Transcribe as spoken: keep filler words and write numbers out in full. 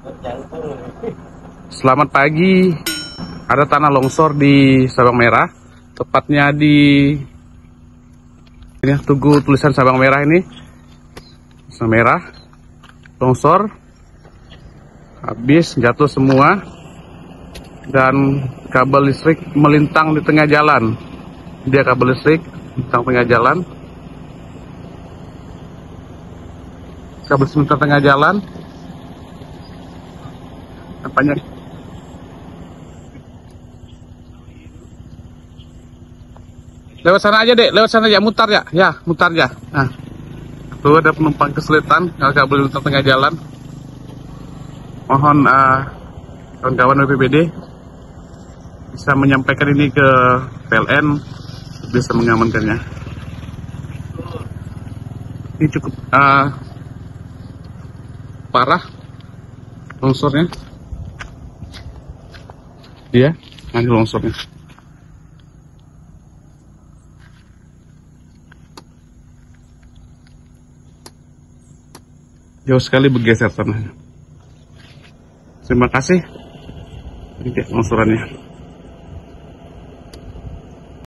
Selamat pagi. Ada tanah longsor di Sabang Merah, tepatnya di ini tugu tulisan Sabang Merah ini. Sabang Merah longsor, habis jatuh semua dan kabel listrik melintang di tengah jalan. Dia kabel listrik melintang tengah jalan. Kabel listrik melintang tengah jalan. Nampaknya lewat sana aja, Dek. Lewat sana aja, mutar ya. Ya, mutar ya. Nah, tuh ada penumpang kesulitan kalau kabel di tengah jalan. Mohon kawan-kawan uh, B P B D bisa menyampaikan ini ke P L N, bisa mengamankannya. Ini cukup uh, parah longsornya. Iya, nanti longsornya. Jauh sekali bergeser tanahnya. Terima kasih. Ini longsorannya.